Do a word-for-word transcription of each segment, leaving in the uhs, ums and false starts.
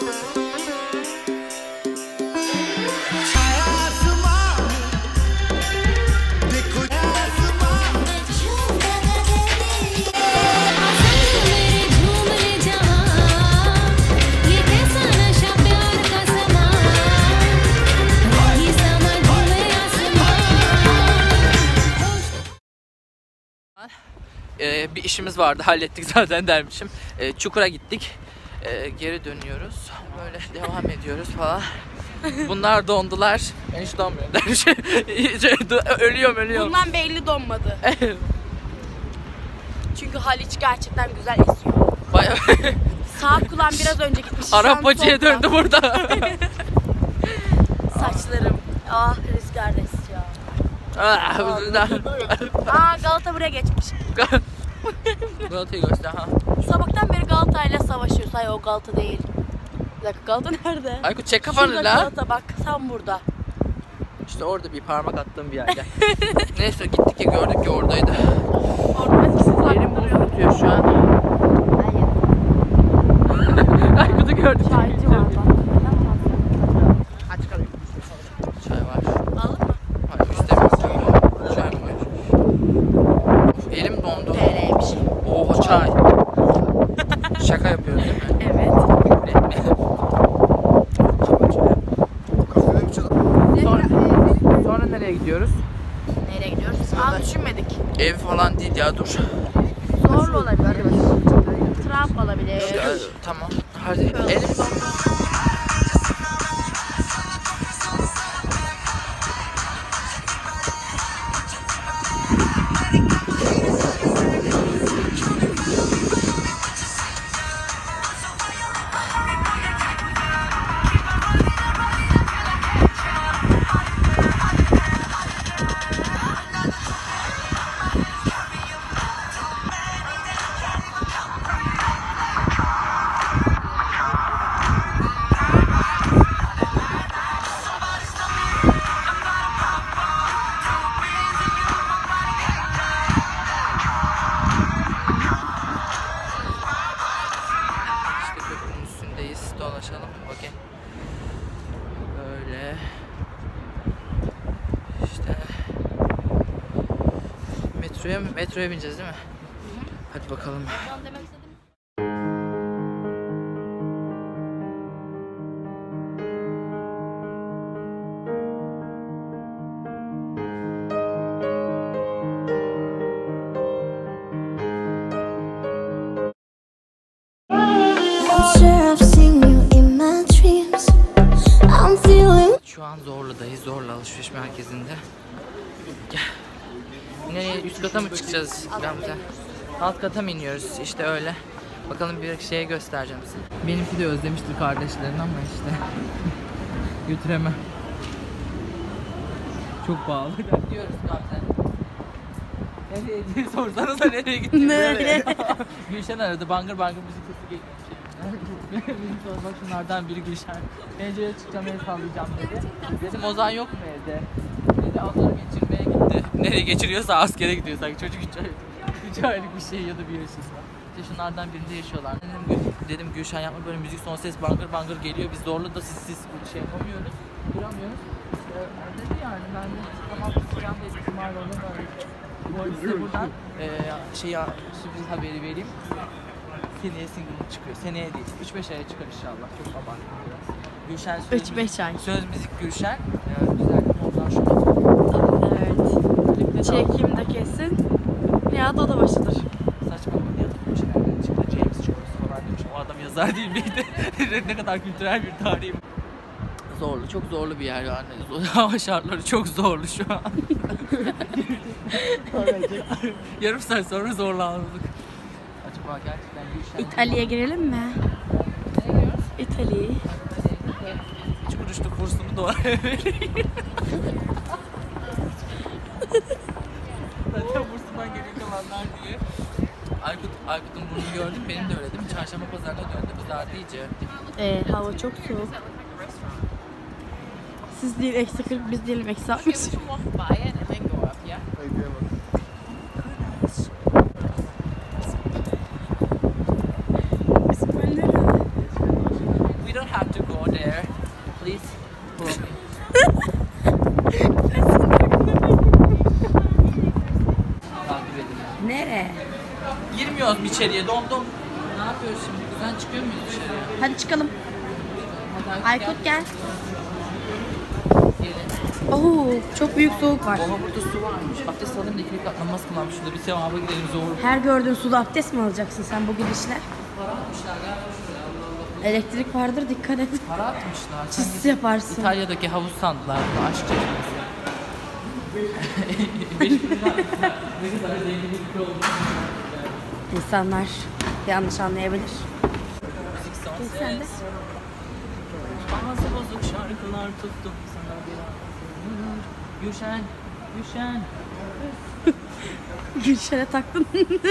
Ee, bir işimiz vardı, hallettik zaten dermişim. Ee, Çukur'a gittik. Ee, geri dönüyoruz. Böyle devam ediyoruz falan. Bunlar dondular. Ben hiç donmuyorum dermişim. ölüyorum ölüyorum. Bundan belli donmadı. Çünkü Haliç gerçekten güzel esiyor. Bayağı. Sağ kulağım biraz önce gitmiş. Arap bacıya döndü burada. Saçlarım. Ah rüzgar esiyor. Aa Galata buraya geçmiş. Galata'yı göster ha. Sabahtan beri Galata ile savaşıyoruz. Hayır o Galata değil. Bir dakika Galata nerede? Aykut çek kafanı Şurada la. Galata bak tam burada. İşte orada bir parmak attığım bir yerde. Neyse gittik ya gördük ki oradaydı. Orada etkisiz Elim buz tutuyor şu an. Aykut'u gördük. Çaycı var bak. Aç kalayım. Çay var. Aldın mı? Hayır istemiyorum. Çay var. Of, elim dondu. T L'ymiş. Oha çay. Şaka yapıyoruz değil mi? Evet. Sonra, sonra nereye gidiyoruz? Nereye gidiyoruz? Aa düşünmedik. Ev falan değil ya dur. Zorlu olabilir. Trump olabilir. İşte, tamam. Hadi. Elim dondu. Dolaşalım bakayım. Böyle işte metroya metroya bineceğiz değil mi? Hı hı. Hadi bakalım. Şu an Zorlu'dayız, Zorlu alışveriş merkezinde. Gel. Nereye? Üst kata mı çıkacağız Gamze? Alt kata mı iniyoruz? İşte öyle. Bakalım bir şeye göstereceğim size. Benimki de özlemiştir kardeşlerini ama işte götüremem. Çok pahalı. Gidiyoruz Gamze. Nereye diye sorsanıza nereye gittin? Nereye? Gülşen aradı, bangır bangır müzik sesi geliyor. Benim sormak şunlardan biri Gülşen. Pencereye çıkacağım, el sallayacağım dedi. Dedim Ozan yok mu evde? Dedi Ozan'ı geçirmeye gitti. Nereye geçiriyorsa askere gidiyor sanki çocuk üç aylık. üç aylık bir şey ya da bir yaşında. İşte şunlardan birinde yaşıyorlar. Dedim, dedim Gülşen yapma böyle müzik son ses bangır bangır geliyor. Biz Zorlu'da siz siz bir şey yapamıyoruz. Duramıyoruz. Ee, dedi yani ben de tamam çıkacağım dedi. Cumali olur böyle. Bu arada size buradan e, şey ya, sürpriz haberi vereyim. Seneye single çıkıyor. Seneye değil. üç beş aya çıkar inşallah. Çok abarttım biraz. Gülşen söz üç beş ay. Söz müzik Gülşen. Ee, güzel ondan şuna. Evet. Çekim de kesin. Ya da da başıdır. Saçma bir yazılmış nereden çıktı. James Joyce falan demiş. O adam yazar değil miydi? Ne kadar kültürel bir tarihim. Zorlu, çok zorlu bir yer yani. Hava şartları çok zorlu şu an. Yarım saat sonra zorlandık. Acaba gerçekten Gülşen... İtalya'ya girelim mi? Nereye gidiyoruz? İtalya'ya. Üç kuruşluk kursunu doğru vereyim. Zaten bursundan geri kalanlar diye. Aykut, Aykut'un burnunu gördüm, benim de öyle değil mi? Çarşamba pazarına döndü, kızardı iyice. Ee, hava çok soğuk. Siz değil eksi kırk, biz değilim eksi altmış. We don't have to go there. Please follow me. Takip edin. Nereye? Girmiyoruz mu içeriye? Dondum. Ne yapıyoruz şimdi? Buradan çıkıyor muyuz dışarıya? Hadi çıkalım. Hadi Aykut gel. Gelin. Oo, çok büyük soğuk var. Oha burada su varmış. Abdest alayım da ikilik atlamaz kılam. Şurada bir sevaba gidelim zor. Her gördüğün suda abdest mi alacaksın sen bu gidişle? Para atmışlar ya. Elektrik vardır, dikkat et. Para atmışlar. Sen Çiz yaparsın. İtalya'daki havuz sandılar. Bu aşk çeşmesi. Beş bin lira. Ne kadar zenginlik oldu. İnsanlar yanlış anlayabilir. Müzik son Sen de. ses. Bazı bozuk şarkılar tuttum sana bir an. Gülşen, Gülşen. Gülşen'e taktın.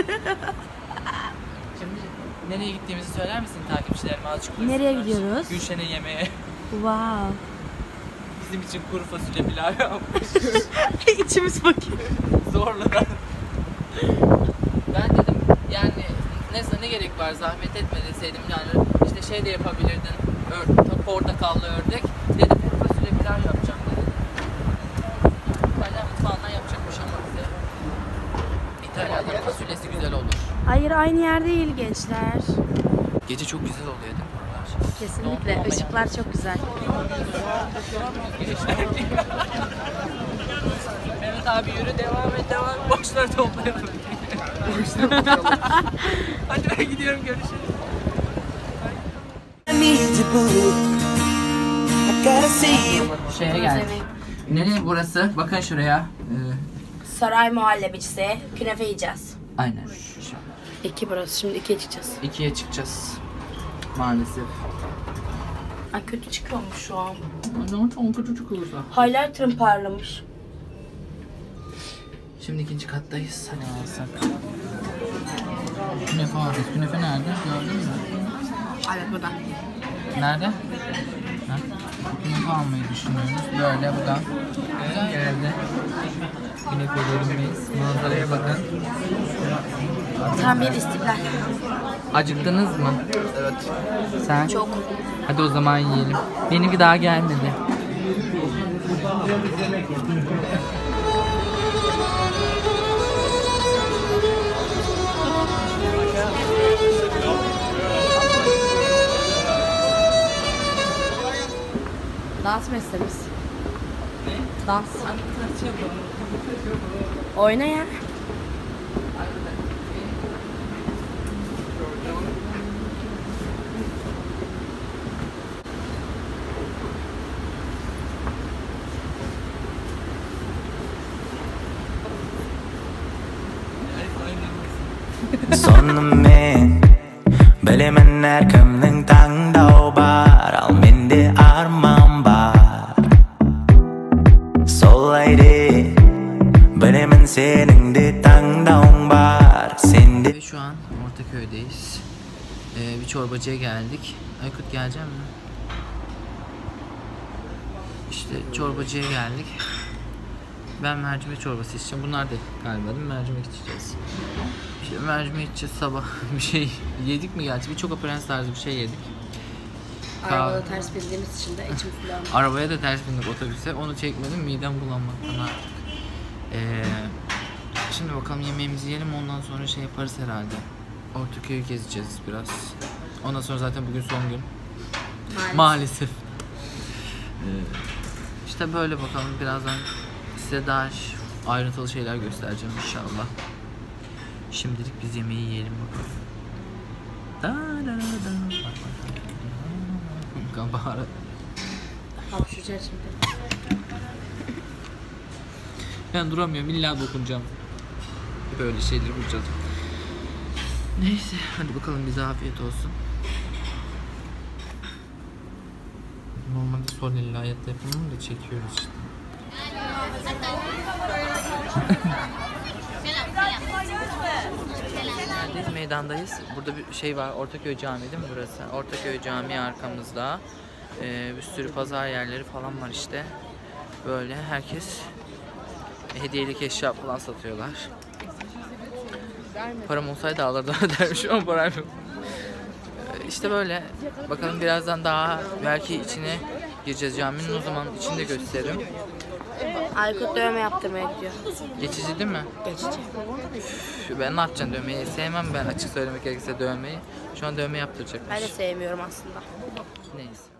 Şimdi nereye gittiğimizi söyler misin takipçilerime azıcık? Nereye gidiyoruz? Gülşen'e yemeğe. Wow. Bizim için kuru fasulye pilav yapmış. İçimiz bakıyor. Zorladan. Ben dedim yani neyse ne gerek var zahmet etme deseydim yani işte şey de yapabilirdin. Ör, portakallı ördek. Dedim kuru fasulye pilav yapacağım dedim. İtalyan mutfağından yapacakmış ama bize. İtalyanların fasulyesi güzel olur. Hayır, aynı yer değil gençler. Gece çok güzel oluyor değil mi buralar? Kesinlikle. Işıklar çok güzel. Mehmet abi yürü devam et devam et. Boşları toplayalım. Hadi ben gidiyorum görüşürüz. Şeye geldik. Nereye burası? Bakın şuraya. Ee, Saray muhallebicisi. Künefe yiyeceğiz. aynen. Şu. İki burası. Şimdi ikiye çıkacağız. İkiye çıkacağız. Maalesef. Ay kötü çıkıyormuş şu an. Ama çok kötü çıkıyorsa. Highlighter'ım parlamış. Şimdi ikinci kattayız. Hadi alsak. Künefe aldık. Künefe nerede? Gördün mü? Evet, burada. Nerede? Ha? Künefe almayı düşünüyoruz. Böyle buradan. Güzel geldi. Künefelerimiz. Manzaraya bakın. Tam bir istiklal. Acıktınız mı? Evet. Sen? Çok. Hadi o zaman yiyelim. Benimki daha gelmedi. Dans mı isteriz? Dans. Oyna ya. Sonmen Bilemen her kimning tangdov bar Al mende armon bar Solaydi Bilemen sening de tangdov bar Sende. Ve şu an Ortaköy'deyiz. Ee, bir çorbacıya geldik. Aykut gelecek mi? İşte çorbacıya geldik. Ben mercimek çorbası içeceğim. Bunlar da galiba değil mi? Mercimek içeceğiz. İşte mercimek içeceğiz sabah. Bir şey yedik mi gerçi? Bir Choco Prens tarzı bir şey yedik. Arabada ters bindiğimiz için de içim sulandı. Arabaya da ters bindik otobüse. Onu çekmedim. Midem bulanmaktan artık. Ee, şimdi bakalım yemeğimizi yiyelim. Ondan sonra şey yaparız herhalde. Ortaköy'ü gezeceğiz biraz. Ondan sonra zaten bugün son gün. Maalesef. Maalesef. Ee, işte böyle bakalım. Birazdan size daha ayrıntılı şeyler göstereceğim inşallah. Şimdilik biz yemeği yiyelim bakalım. Da da da. Baharat. Hapşıracağız şimdi. Ben duramıyorum, illa dokunacağım. Böyle şeyleri bulacağız. Neyse, hadi bakalım bize afiyet olsun. Normalde sol elle hayatta yapamam da çekiyoruz işte. Neredeyiz? Meydandayız. Burada bir şey var. Ortaköy Camii değil mi burası? Ortaköy Camii arkamızda. Ee, bir sürü pazar yerleri falan var işte. Böyle herkes hediyelik eşya falan satıyorlar. Param olsaydı alırdım dermiş ama param yok. işte böyle. Bakalım birazdan daha belki içine gireceğiz caminin, o zaman içini de gösteririm. Aykut dövme yaptırmaya gidiyor. Geçici değil mi? Geçici. Üf, ben ne yapacağım dövmeyi? Sevmem ben, açık söylemek gerekirse dövmeyi. Şu an dövme yaptıracak. Ben de sevmiyorum aslında. Neyse.